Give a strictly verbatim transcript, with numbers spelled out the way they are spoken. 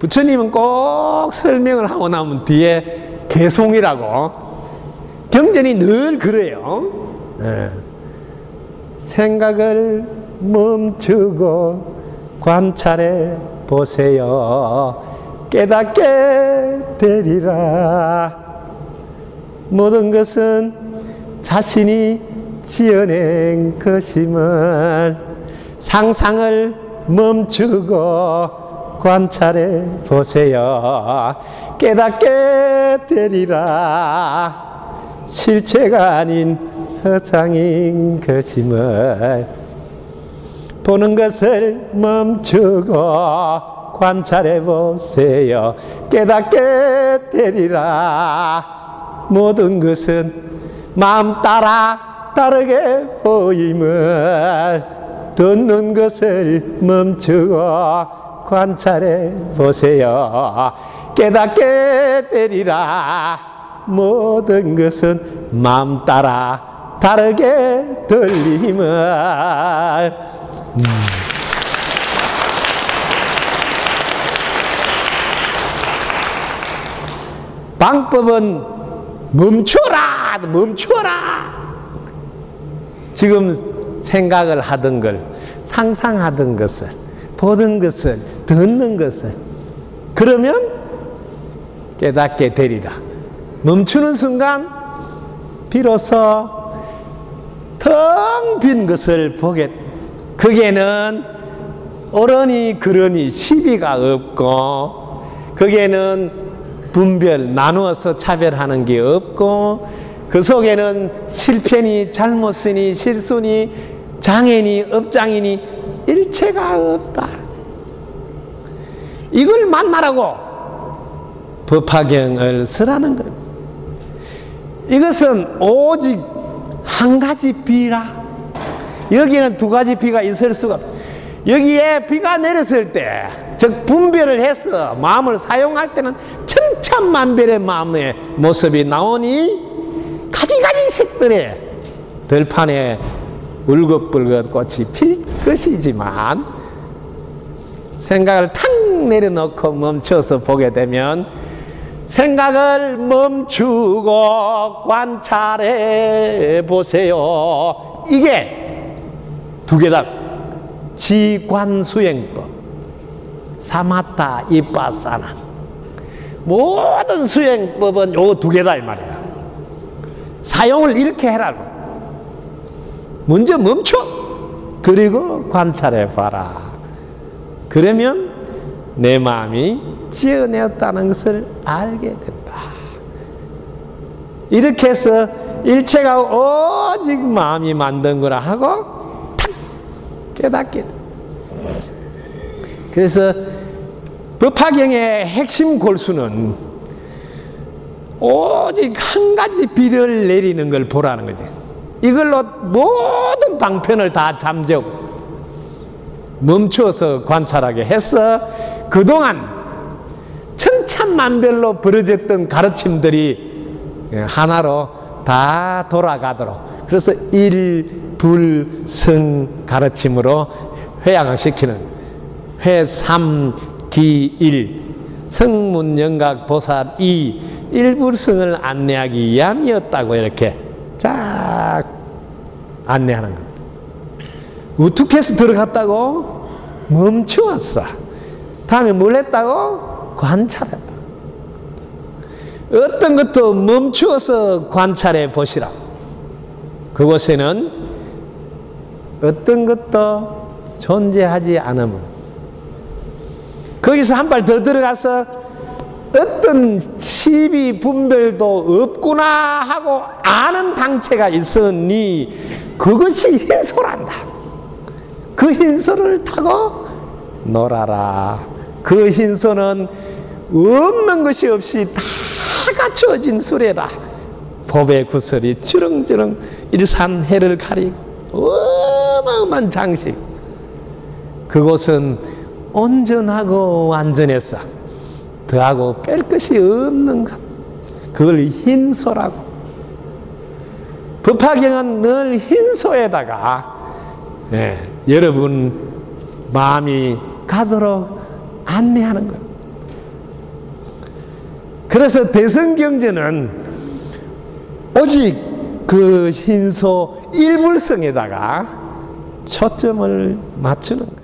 부처님은 꼭 설명을 하고 나면 뒤에 개송이라고, 경전이 늘 그래요. 네. 생각을 멈추고 관찰해 보세요. 깨닫게 되리라. 모든 것은 자신이 지어낸 것임을 상상을 멈추고 관찰해 보세요. 깨닫게 되리라. 실체가 아닌 허상인 것임을 보는 것을 멈추고 관찰해 보세요. 깨닫게 되리라. 모든 것은 마음 따라 다르게 보임을 듣는 것을 멈추고 관찰해 보세요. 깨닫게 되리라. 모든 것은 마음 따라 다르게 들림을. 음. 방법은 멈춰라, 멈춰라. 지금 생각을 하던 걸, 상상하던 것을, 보던 것을, 듣는 것을, 그러면 깨닫게 되리라. 멈추는 순간 비로소 텅 빈 것을 보게, 거기에는 옳으니 그러니 시비가 없고, 거기에는 분별, 나누어서 차별하는 게 없고, 그 속에는 실패니 잘못이니 실수니 장애니 업장이니 일체가 없다. 이걸 만나라고 법화경을 쓰라는 것. 이것은 오직 한 가지 비라. 여기에는 두 가지 비가 있을 수가 없다. 여기에 비가 내렸을 때, 즉 분별을 해서 마음을 사용할 때는 천차만별의 마음의 모습이 나오니 가지가지 색들의 들판에 울긋불긋 꽃이 필 것이지만, 생각을 탁 내려놓고 멈춰서 보게 되면 생각을 멈추고 관찰해 보세요. 이게 두 개다. 지관수행법, 사마타 이빠사나. 모든 수행법은 요 두 개다 이 말이야. 사용을 이렇게 해라고. 먼저 멈춰. 그리고 관찰해 봐라. 그러면 내 마음이 지어내었다는 것을 알게 된다. 이렇게 해서 일체가 오직 마음이 만든 거라 하고 탁 깨닫게 돼. 그래서 법화경의 핵심 골수는 오직 한 가지 비를 내리는 걸 보라는 거지. 이걸로 모든 방편을 다 잠재우고 멈춰서 관찰하게 해서 그동안 천차만별로 벌어졌던 가르침들이 하나로 다 돌아가도록, 그래서 일, 불, 성 가르침으로 회양시키는 회삼, 기, 일, 성문, 영각, 보살, 이, 일불성을 안내하기 위함이었다고 이렇게 쫙 안내하는 겁니다. 어떻게 해서 들어갔다고? 멈추었어. 다음에 뭘 했다고? 관찰했다. 어떤 것도 멈추어서 관찰해 보시라. 그곳에는 어떤 것도 존재하지 않으면, 거기서 한 발 더 들어가서 어떤 시비 분별도 없구나 하고 아는 당체가 있으니 그것이 흰소란다. 그 흰소를 타고 놀아라. 그 흰소는 없는 것이 없이 다 갖추어진 수레라. 법의 구설이 주렁주렁 일산해를 가리고 어마어마한 장식. 그곳은 온전하고 완전했어. 더하고 뺄 것이 없는 것. 그걸 흰소라고. 법화경은 늘 흰소에다가 예, 여러분 마음이 가도록 안내하는 것. 그래서 대성경전은 오직 그 흰소 일불성에다가 초점을 맞추는 거예요.